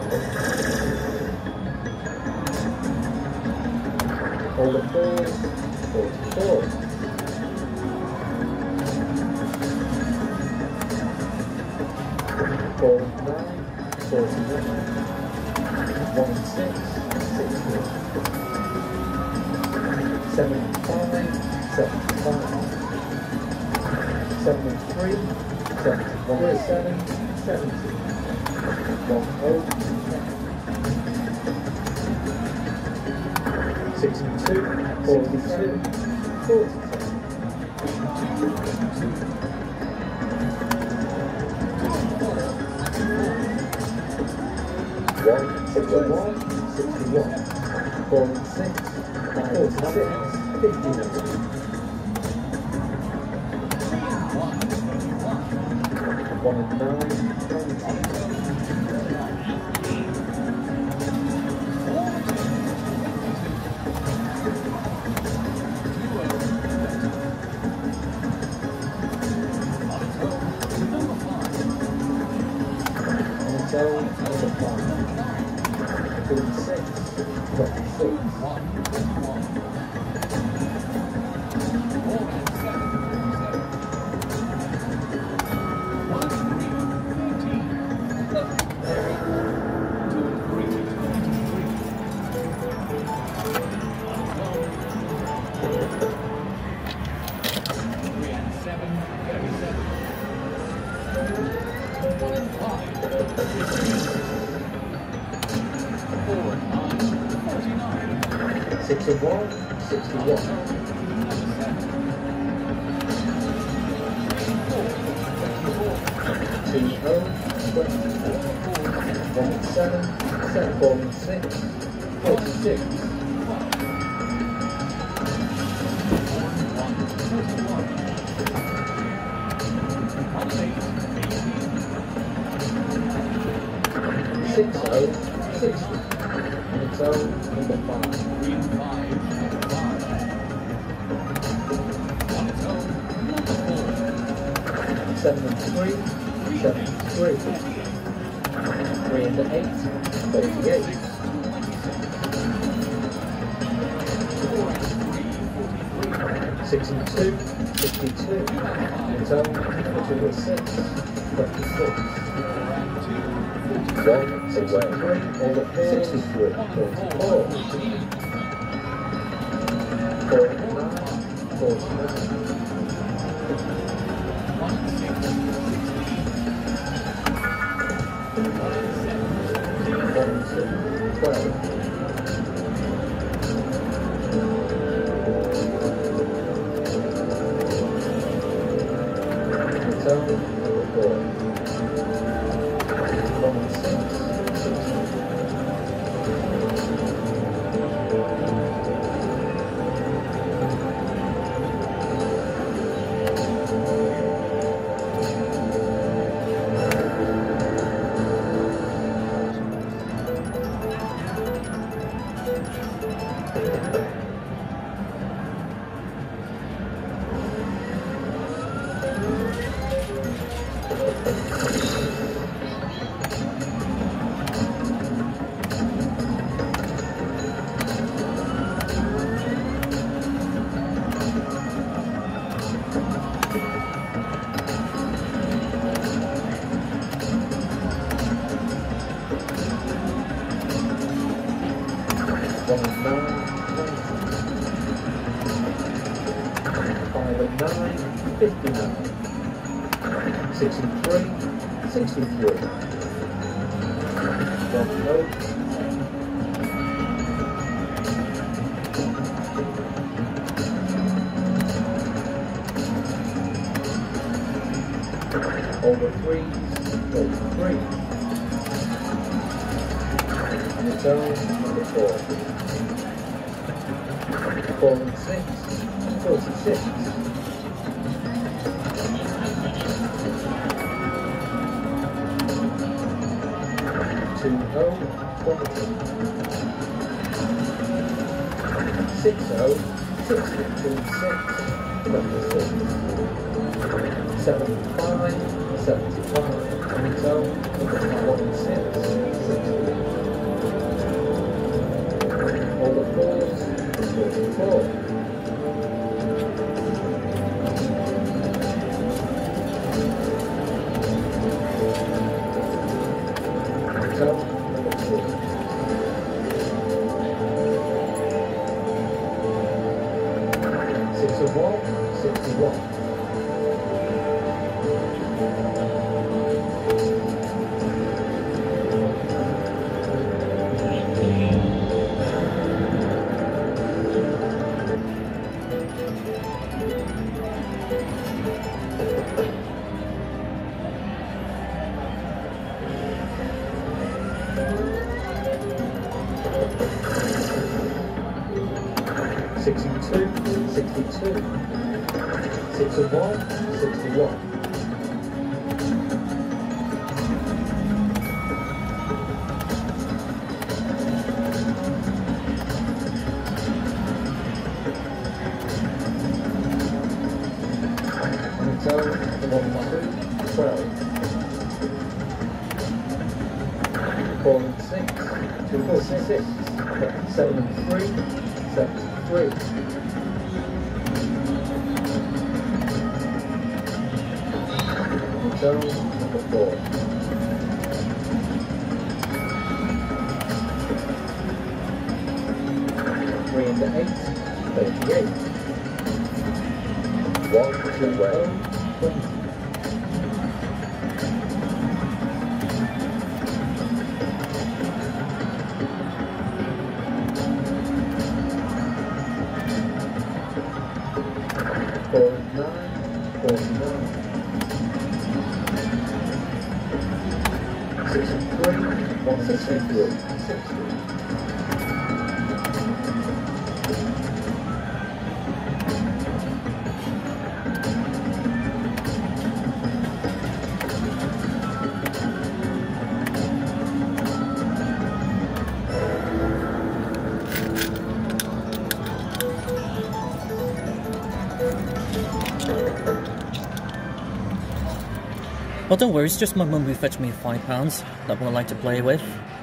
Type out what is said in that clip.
All the fours, 44. 4 and 9, 49. 1 and 6, 60. 7 and 5, 75. 7 and 3, 71 and 7, 70. 1 0, 6 and 2, 42, 42. 1, 61, 61. 4 and 6, 46, 59. 1 and 9, 6 and 1, 61. 2 0, 24. 1 and 7, 7, 4 and 6, 46. 6 0, 60. And it's number 5. 7 and 3, 73. 3 and 8, 38. 6 and 2, 52. It's on 2 and 6, 26. 1, 6 and 3, all the 63, 44. 4 and 9, 49. 12. 1 and 9, 5 and 9, 59. 6 and 3, 63. 1 0. 3s, 33. And it's number 4. 4 and 6, 46. 2 0, 20. 6 0, 60, 2 and 6, 26. 7 and 5, 75. And it's 1 and 6, 60. Hotel number 2. 6 of 1, 61. 62, 62. 6 of 1, 61. 12. 4 and 6, 2 4 6, 7 and 3, 73. 12, number 4. 3 and 8, 38. 1, 2, 20. 4 and 9, 49. 6 and 3, 163, 60. 'Well, don't worry, it's just my mum who fetched me £5 that I like to play with.